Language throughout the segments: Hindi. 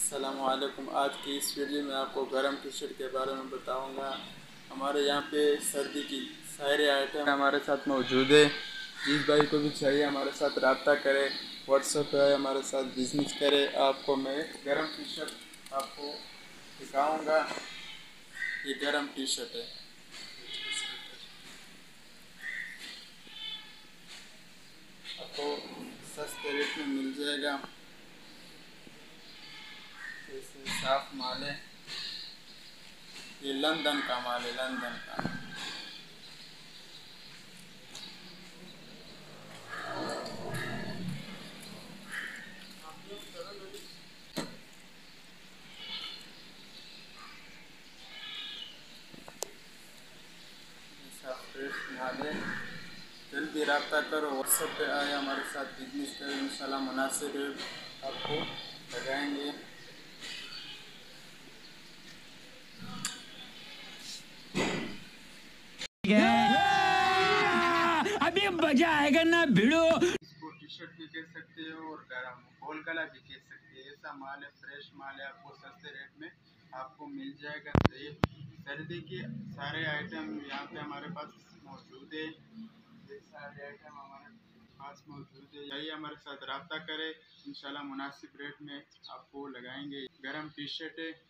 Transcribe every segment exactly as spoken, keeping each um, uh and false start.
अस्सलामुअलैकुम। आज की इस वीडियो में आपको गर्म टी शर्ट के बारे में बताऊंगा। हमारे यहाँ पे सर्दी की सारे आइटम हमारे साथ मौजूद है। जिस भाई को भी चाहिए हमारे साथ रब्ता करे, व्हाट्सएप पे हमारे साथ बिजनेस करे। आपको मैं गर्म टी शर्ट आपको दिखाऊंगा। ये गर्म टी शर्ट है, आपको सस्ते रेट में मिल जाएगा। जैसे साफ माल है, ये लंदन का माल है, लंदन का। ऐसा फ्रेश माल है, जल्दी रब्ता करो। व्हाट्सएप पे आए हमारे साथ बिजनेस करें, इंशाल्लाह मुनासिब रेट आपको लगाएंगे। अभी मजा आएगा ना भिड़ो। इसको टी शर्ट भी कह सकते हो और गरम गोल गला भी कह सकते हैं। ऐसा माल है, फ्रेश माल है, आपको सस्ते रेट में आपको मिल जाएगा। तो ये सर्दी के सारे आइटम यहाँ पे हमारे पास मौजूद है। ये सारे आइटम हमारे पास मौजूद है। यही हमारे साथ रब्ता करें, इंशाल्लाह मुनासिब रेट में आपको लगाएंगे। गरम टी शर्ट है,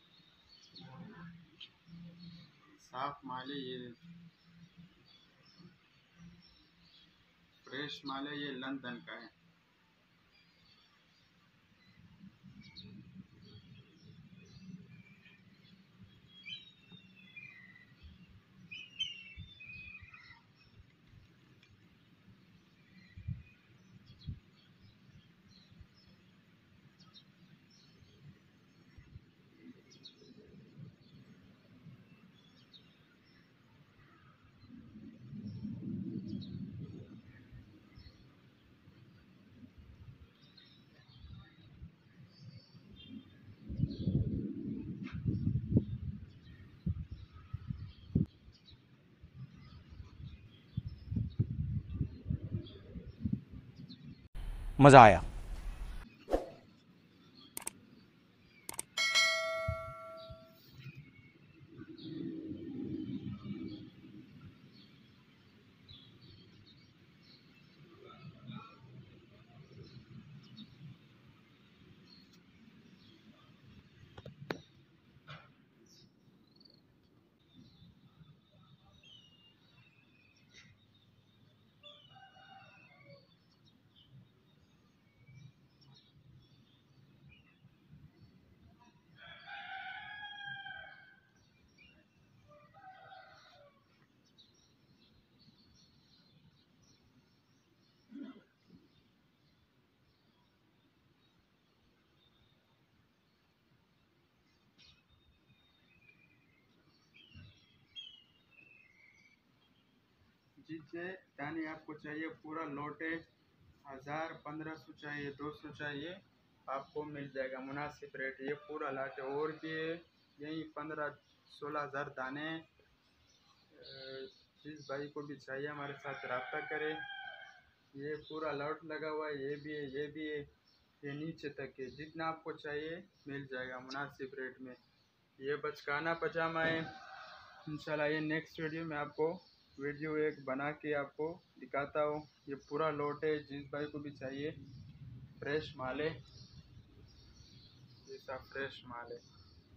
साफ माल है, ये फ्रेश माल है, ये लंदन का है। मजा आया। जिससे दाने आपको चाहिए पूरा लोटे, हज़ार पंद्रह सौ चाहिए, दो सौ चाहिए, आपको मिल जाएगा मुनासिब रेट। ये पूरा लाट है और भी यही पंद्रह सोलह हज़ार दाने। जिस भाई को भी चाहिए हमारे साथ रब्ता करें। ये पूरा लॉट लगा हुआ है, ये भी है, ये भी है, ये नीचे तक है। जितना आपको चाहिए मिल जाएगा मुनासिब रेट में। ये बचकाना पजामा है। इंशाल्लाह ये नेक्स्ट वीडियो में आपको वीडियो एक बना के आपको दिखाता हूँ। ये पूरा लोट है, जिस भाई को भी चाहिए, फ्रेश माल है, जैसा फ्रेश माल है,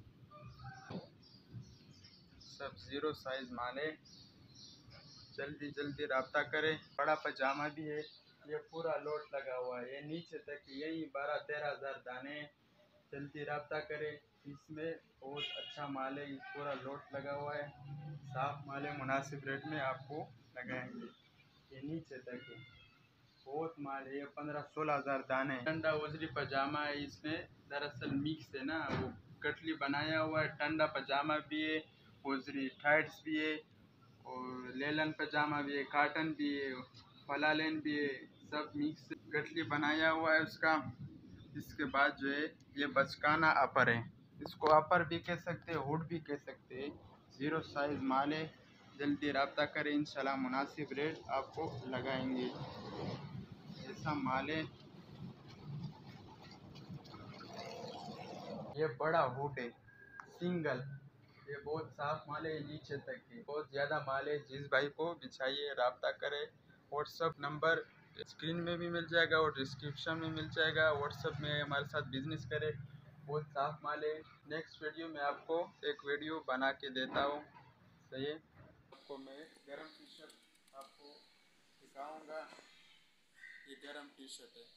सब जीरो साइज माल है। जल्दी जल्दी रब्ता करें। बड़ा पजामा भी है, ये पूरा लोट लगा हुआ है, ये नीचे तक यही बारह तेरह हज़ार दाने। जल्दी रब्ता करें, इसमें बहुत अच्छा माल है, इस पूरा लोट लगा हुआ है, साफ माल है, मुनासिब रेट में आपको लगाएंगे। ये नीचे तक है, बहुत माल है, ये पंद्रह सोलह हज़ार दाने। ठंडा उजरी पजामा है, इसमें दरअसल मिक्स है ना, वो कटली बनाया हुआ है। ठंडा पजामा भी है, उजरी टाइट्स भी है, और लेलन पजामा भी है, काटन भी है, फलालेन भी है, सब मिक्स गठली बनाया हुआ है उसका। इसके बाद जो है ये बचकाना अपर है, इसको अपर भी कह सकते हैं, हुड भी कह सकते हैं। ज़ीरो साइज माल है, जल्दी रब्ता करें, इंशाल्लाह मुनासिब रेट आपको लगाएंगे। ऐसा माल है। ये बड़ा हुड है सिंगल, ये बहुत साफ माल है नीचे तक की, बहुत ज़्यादा माल है। जिस भाई को भी चाहिए रब्ता करे। व्हाट्सअप नंबर स्क्रीन में भी मिल जाएगा और डिस्क्रिप्शन में मिल जाएगा। व्हाट्सअप में हमारे साथ बिजनेस करे, बहुत साफ माल है। नेक्स्ट वीडियो में आपको एक वीडियो बना के देता हूँ। सही है, आपको मैं गरम टी शर्ट आपको दिखाऊंगा। ये गरम टी शर्ट है,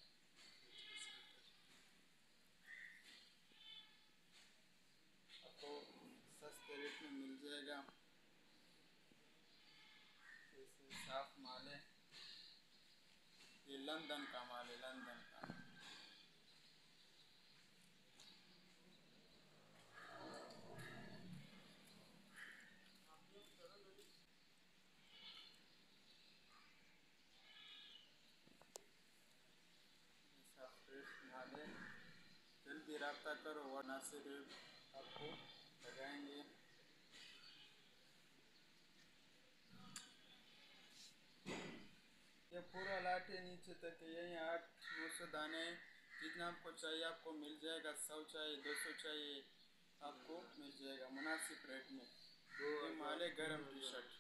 आपको सस्ते रेट में मिल जाएगा। ऐसे साफ माल है, ये लंदन का माल है, लंदन का। ऐसा फ्रेश माल है, जल्दी रब्ता करो वरना से रेट आपको लगाएंगे। ये पूरा लाटे नीचे तक है, यही आठ नौ सौ दाने हैं। जितना आपको चाहिए आपको मिल जाएगा। सौ चाहिए, दो सौ चाहिए, आपको मिल जाएगा मुनासिब रेट में। ये माल है गरम टी शर्ट।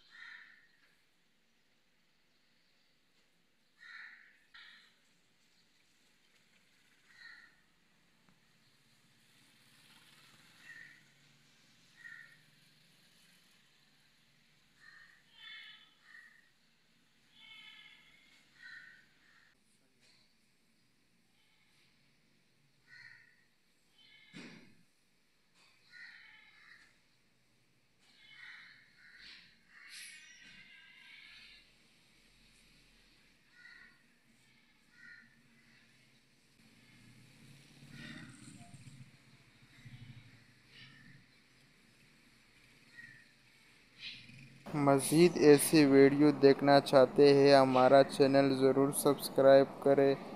मज़ीद ऐसी वीडियो देखना चाहते हैं हमारा चैनल ज़रूर सब्सक्राइब करें।